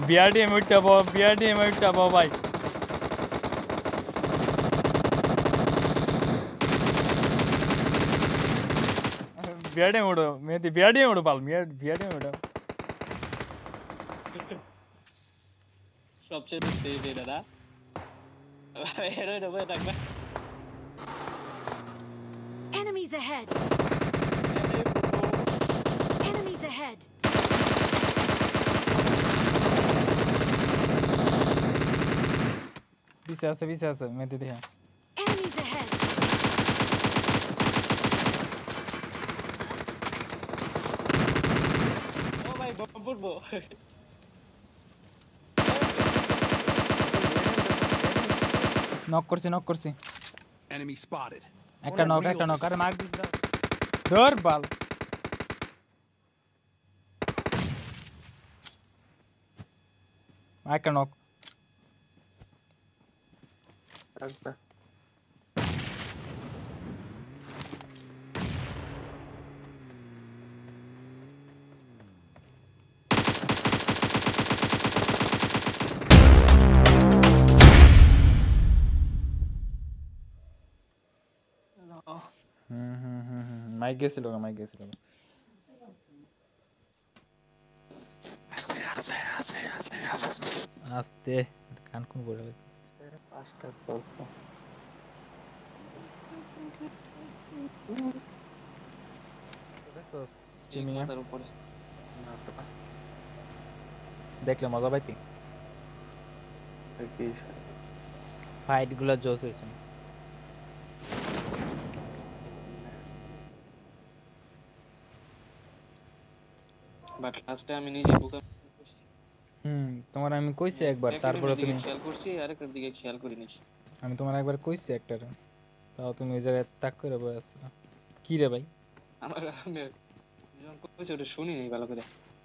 বিআরডিএম উঠতাবো বিআরডিএম উঠতাবো ভাই বিআরডিএম উঠো মেহেদি বিআরডিএম উঠো পাল বিআরডিএম উঠো সবচেয়ে দুঃখে এটা না এর ওই রকম থাকবে Enemies ahead. Enemies ahead. পিছে আছে মেহেদি দেখা Enemies ahead. ও ভাই বম পড়বো নক করছি Enemy spotted. একটা নক আরে মার দিস ধর বাল একটা নক আচ্ছা মাইক গেছিল আস্তে কান কোন করে পাঁচটা বলতো স্ট্রিমিং এ মাথার উপরে দেখলে মজা পাইতি কি ফাইট গুলো জোস হয়েছে বাট লাস্টে আমি নিজে বুকা তোমার আমি কইছি একবার তারপরে তুমি খেয়াল করছি আরেকটার দিকে খেয়াল করিনি আমি তোমার একবার কইছি একটার তাও তুমি ওই জায়গায় তাক করে বসে আছো কি রে ভাই আমার আমি যখন কইছি ওটা শুনিনি ভালো করে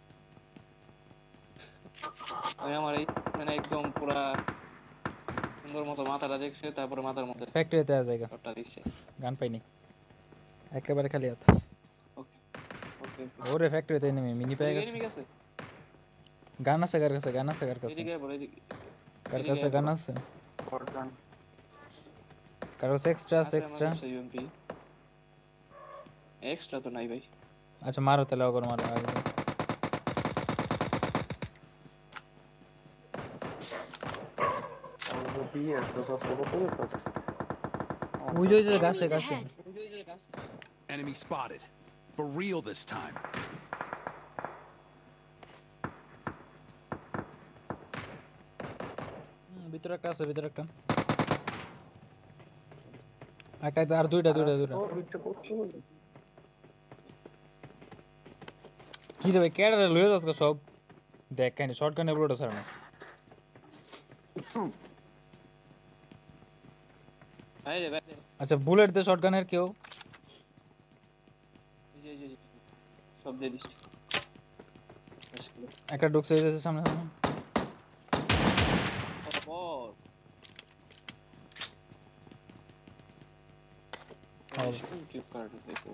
আমি আমার এই মানে একদম পুরা সুন্দর মতো মাথাটা দেখছে তারপরে মাথার মধ্যে ফ্যাক্টরিতে আ জায়গা শটটা দিচ্ছে গান পাইনি একেবারে খালি হাত ওকে ওকে ওরে ফ্যাক্টরিতে নেমে মিনি পেয়ে গেছে এনিমি গেছে গান আছে কার কাছে এদিকে বলে এদিকে কার কাছে গান আছে পড়তাম কার কাছে এক্সট্রা ইউএমপি এক্সট্রা তো নাই ভাই আচ্ছা মারো তাহলে ওগর মারো আগে দিয়ে তো সব করে তো ওই যে Enemies গাছে ahead. Enemy spotted. For real this time. ভিতরে একটা আছে একটা আর দুইটা ও বিটটা করতে বলে কি রে ভাই কেডা লয়ে যাচ্ছে সব দেখ কেন শটগানে বুলেট আছে না ভাই রে ভাই আচ্ছা বুলেট দে শটগানের কেউ এই সব দিয়ে দিছি একটা ঢুকছে এই সামনে কি কার্ড দেখো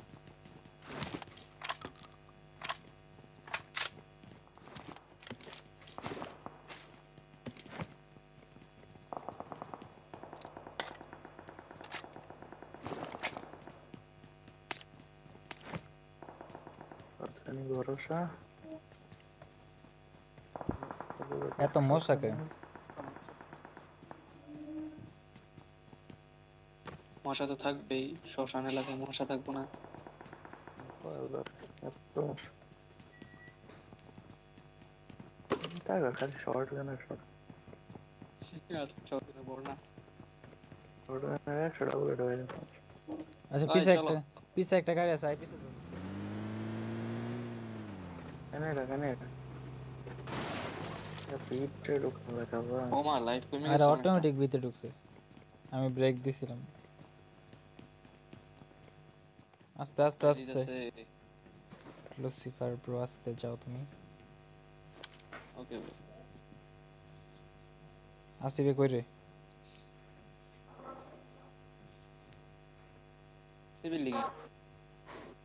পারছানি ভরসা এত মশাকে মশা তো থাকবেই শ্মশান এলাকায় মশা থাকবো না টাকা খালি শর্ট গানের শর্ট বড় না শর্ট গানের 100 টাকা করে হয়ে যাবে আচ্ছা পিছে একটা গাড়ি আছে আই পিছে কেন এটা পিঠে ঢুকতে হবে ও মা লাইট কমে আরে অটোমেটিক ভিতরে ঢুকছে আমি ব্রেক দিছিলাম আস্তে লুসিফার ব্রো আস্তে যাও তুমি ওকে আসিবে কই রে সিভিল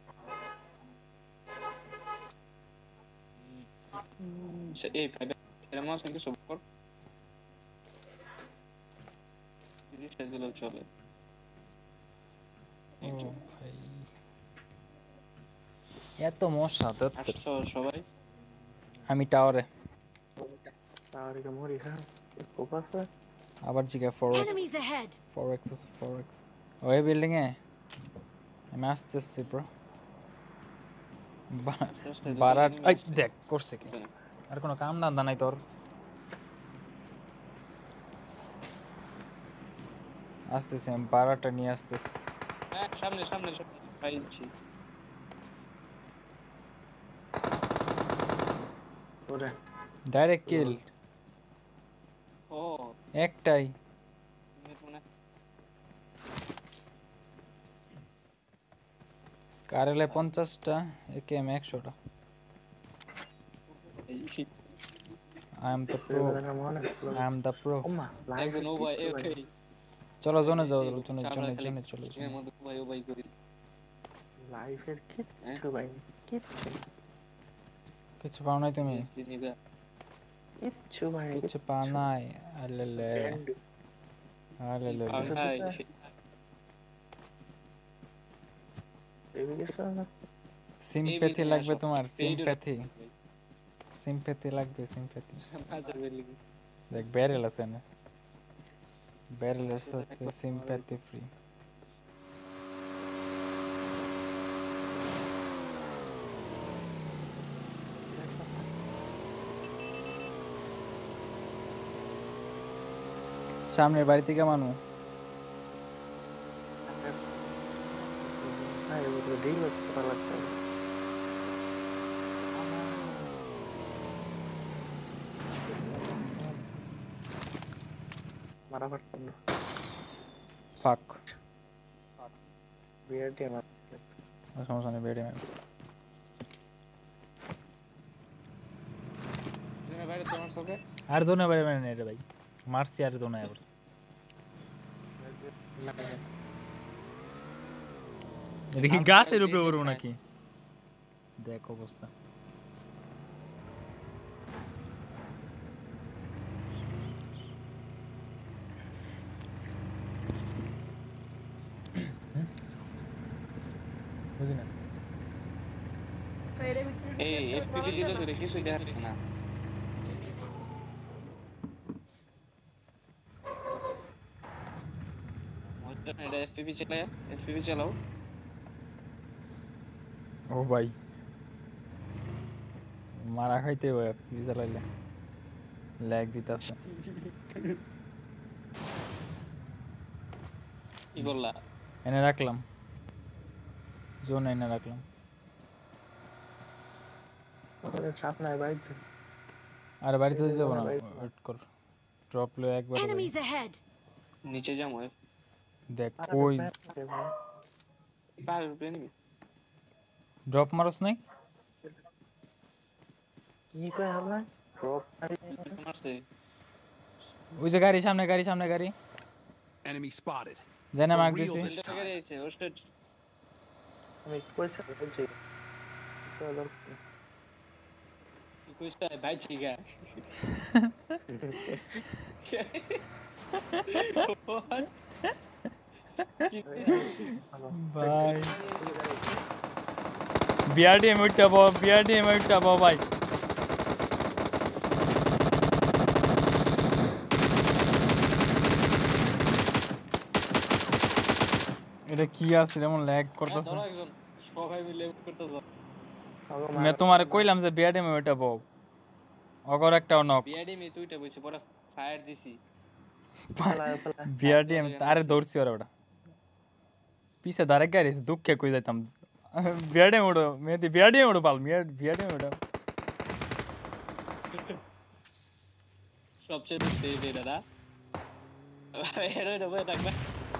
এই এমন আছে কিছু কর জিনিসটা দিলেও চলে ও ভাই এত মশা ধরতে আসছো সবাই আমি টাওয়ারে তাহলে কি মরি খান স্কোপ আছে আবার জিগা 4x Enemies ahead. 4x আছে 4x ওই বিল্ডিং এ আমি আসতেছি ব্রো বারাট এই দেখ করছে কি আর কোনো কাম না নাই তোর আসতেছি আমি বারাটা নিয়ে আসতেছি হ্যাঁ সামনে সামনে সামনে পাইছি ওরে ডাইরেক্ট কিল ও একটাই তুমি মনে স্কারেলে 50টা একেএম 100টা আই এম দ্য প্রো মনে আই এম দ্য প্রো ওমা লাইফ একজন ও ভাই এই চলো জোনে যাও জোনে জোনে জোনে চলো এর মধ্যে ভাই ও ভাই করি লাইফের কিচ্ছু ভাই কিচ্ছু কিছু পাও নাই তুমি নিবা কিচ্ছু ভাই কিছু পাও নাই আলেলে আলেলে ভাই সিম্প্যাথি লাগবে তোমার সিম্প্যাথি সিম্প্যাথি লাগবে সিম্প্যাথি দেখ ব্যারেল আছে না ব্যারেলের সাথে সিম্প্যাথি ফ্রি সামনের বাড়ি থেকে মানু হ্যাঁ এগুলো ডিল করতে লাগতে হবে মারা পারতাম না ফাক বিআরটি আমার সমস্যা নেই বেড়ে বাইরে তোমার সবে আর জোনে বাইরে বাইরে নেই রে ভাই মারছি আর জোনে আবার এটা কি গাছের উপরে উড়বো নাকি দেখ অবস্থা বুঝি না এই এফপিপি দিলে তো কিছুই দেখাচ্ছে না এটা এফপিপি চালাও ও ভাই মারা খাইতে হবে পিজা লাইলে ল্যাগ দিতাছে কি করলা এনে রাখলাম জোন এনে রাখলাম ওখানে চাপ নাই বাইক আর বাড়িতে দিতে যাব না ওয়েট কর ড্রপ লো একবার Enemies ahead. নিচে যাবো দেখ কই পাহাড়ের উপরে নিবি ড্রপ মারস নাই কি কয় আমরা ড্রপ মারছে ওই যে গাড়ি সামনে গাড়ি Enemy spotted. জানা For মার্ক real দিছি this time. আমি কইছি বলছি চলো কি কইছ ভাই ঠিকা ভাই বিআরডিএম উঠা ভাই এটা কি আছে এমন ল্যাগ করতেছে ধরো একজন সবাই মিলে করতেছ আমি তোমারে কইলাম যে বিআরডিএম উঠাবো অগর একটাও নক বিআইডি মে তুইটা বইছে পরে ফায়ার দিছি বিআরডিএম তারে দৌড়ছি ওরা পিছে দাঁড়ায় গাড়ি দুঃখে কই যাইতাম বিআরডিএম উড়ো মেহেদি বিআরডিএম উড়ো পাল বিআরডিএম উড়ো সবচেয়ে তো সেই এটা না এর ওই ডবে থাকবে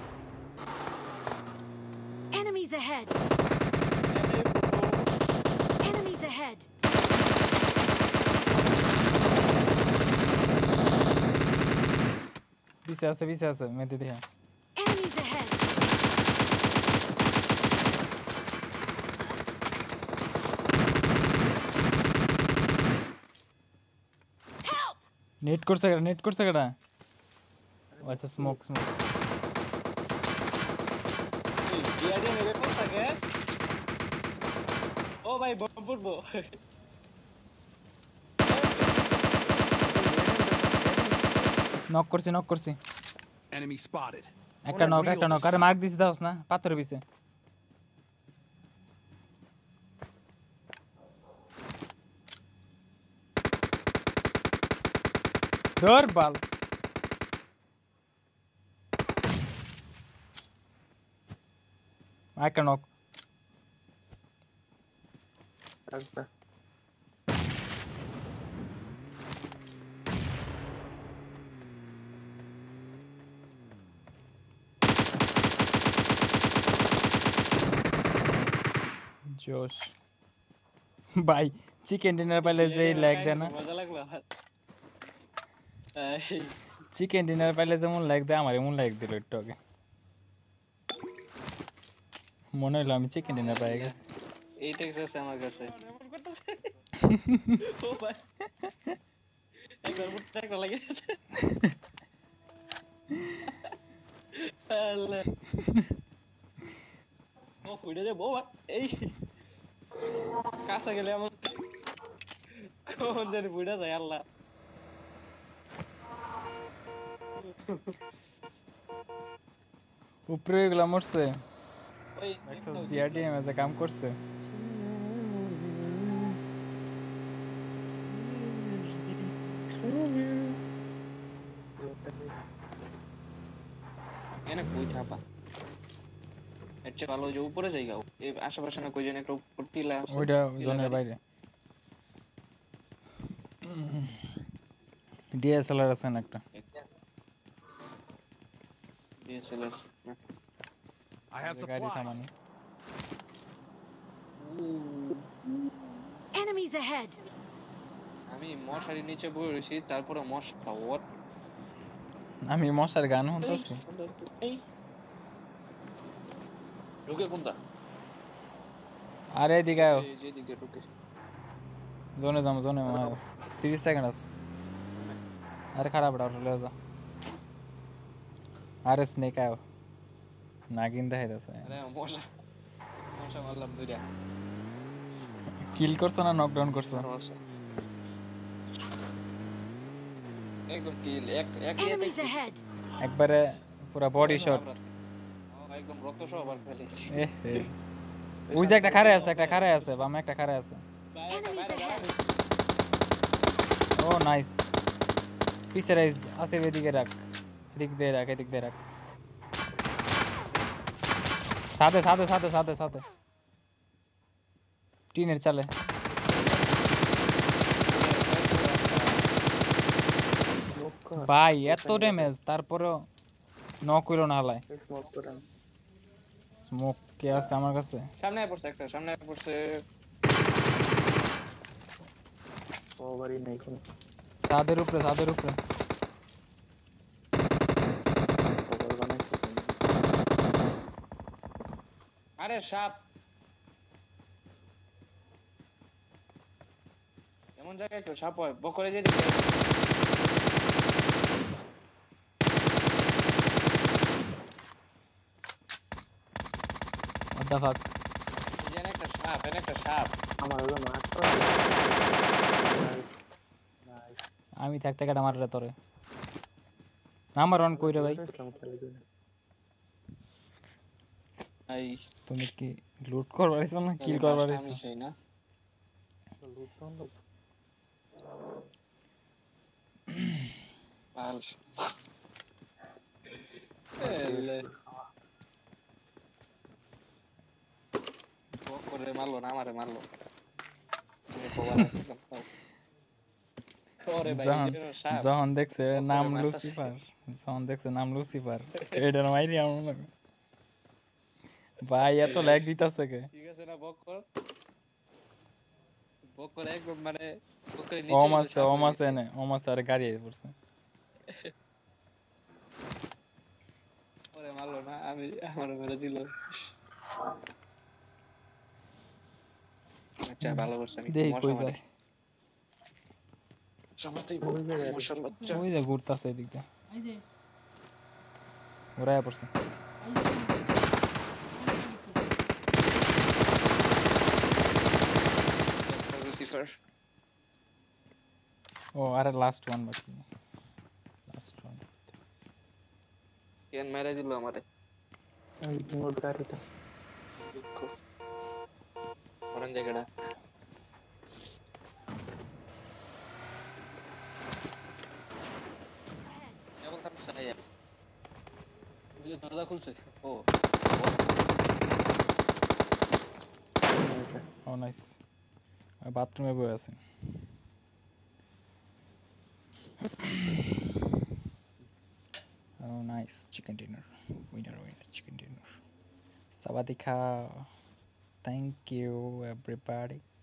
Enemies ahead. Enemies ahead. পিছে আছে মেহেদি দেখা Enemies ahead. Help! নেট করছে কেডা আচ্ছা স্মোক এই বিআরডি নেবে কোন থাকে ও ভাই বম পড়বো নক করছি Enemy spotted. একটা নক আরে মার্ক দিছি দাওস না পাথরের পিছে ধর বাল একটা নক আসবে জোশ ভাই চিকেন ডিনার পাইলে যে ল্যাগ দেয় না মজা লাগলো আমার এই চিকেন ডিনার পাইলে যেমন ল্যাগ দেয় আমার এমন ল্যাগ দিল একটু আগে মনে হলো আমি চিকেন ডিনার পাই গেছি এই টেক্সট আছে আমার কাছে ও ভাই একবার মুটটা একটা লাগে আল্লাহ ও ফুড়ে দে বাবা এই কাছে গেলে এমন কোন জানি ফুড়ে যায় আল্লাহ উপরে এগুলা মরছে ওই এক্সেস বিআরডিএম এ কাম করছে এনে কই থাপা আচ্ছা ভালো যে উপরে যাই গাও এই আশেপাশে না কই যেন একটা উপর টিলা আছে ওইটা জোনের বাইরে ডিএসএলআর আছে না একটা ডিএসএলআর I have গাড়ি supplies. থামানো Enemies ahead! আমি মশারি নিচে বসে রয়েছি তারপরে মশা ওর আমি মশার গান শুনতেছি এই ঢুকে কোনটা আরে এদিকে আয় এই যে দিকে ঢুকে জোনে 30 সেকেন্ড আছে আরে খারাপ চলে যা আরে স্নেক আয় নাগিন দেখাইতেছে আরে মশা মশা মারলাম দুইটা কিল করছো না নকডাউন করছো মশা একদম কিল এক Enemies ahead! একবারে পুরো বডি শট একদম রক্ত সহ আবার ফেলে ওই যে একটা খাড়ায় আছে বামে একটা খাড়ায় আছে Enemies ahead! ও নাইস পিছে রাইজ আছে এদিকে রাখ এদিক দিয়ে রাখ সাথে টিনের চালে ভাই এত ড্যামেজ তারপরেও নক হইলো না হালায় স্মোক করে স্মোক কে আছে আমার কাছে সামনে পড়ছে ওভারই নাই কোনো ছাদের উপরে ওভার বানাইছে আরে সাপ এমন জায়গায় কেউ সাপ হয় বকরে যে দিকে what the fuck এখানে একটা সাপ আমার হলো মাত্র নাইস আমি থাকতে কাটা মারলে তোরে নাম্বার 1 কইরে ভাই ইসলাম খেলে দিন এই তুমি কি লুট করবার আইছো না কিল করবার আইছো আমি চাই না লুটন পাল এলে বকরে মারলো না আমারে মারলো আমি খবর আছে ওরে ভাই সাপ যখন দেখছে নাম মারতাছে। লুসিফার এটার মাইরি আমার লাগে ভাই এত ল্যাগ দিতাছে কে ঠিক আছে না বকর একদম মানে বকরে ওম আছে আর গাড়ি আইছে পড়ছে ওরে মারলো না আমি আমার মেরে দিল আচ্ছা ভালো করছে আমি দেখি মশা কই মারি। যায় সমস্যাই ওই জায়গায় মশার বাচ্চা ওই যে ঘুরতাছে এদিক দিয়ে ঘুরায় পড়ছে লুসিফার ও আরে লাস্ট ওয়ান বাকি লাস্ট ওয়ান কেন মেরে দিল আমারে আমি নোট গাড়িটা দুঃখ কোন জায়গাটা কেবল তার চাই বুঝে দরজা খুলছে ও ও নাইস বাথরুমে বসে আছেন Oh, nice chicken dinner. Winner, chicken dinner. Sawadee ka. Thank you, everybody.